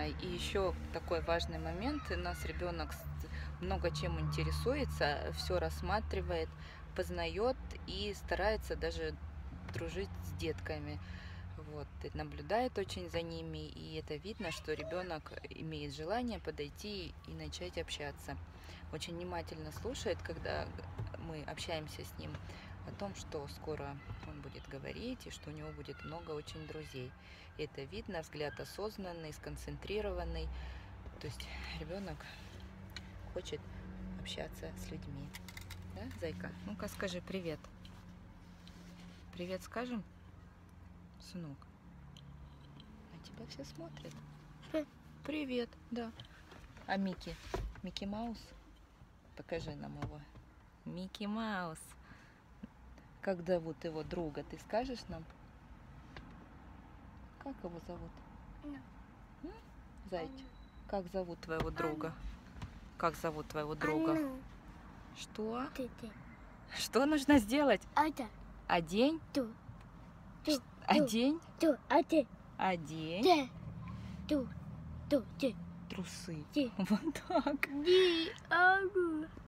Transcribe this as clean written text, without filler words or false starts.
Да, и еще такой важный момент. У нас ребенок много чем интересуется, все рассматривает, познает и старается даже дружить с детками. Вот, и наблюдает очень за ними, и это видно, что ребенок имеет желание подойти и начать общаться. Очень внимательно слушает, когда мы общаемся с ним о том, что скоро он будет говорить и что у него будет много очень друзей. И это видно, взгляд осознанный, сконцентрированный. То есть ребенок хочет общаться с людьми. Да, зайка? Ну-ка скажи привет. Привет скажем, сынок? На тебя все смотрят. Привет, да. А Микки? Микки Маус? Покажи нам его. Микки Маус. Как зовут его друга? Ты скажешь нам? Как его зовут? Зайчик. Как зовут твоего друга? Как зовут твоего друга? Что? Что нужно сделать? Одень? Одень? Одень трусы. Вот так.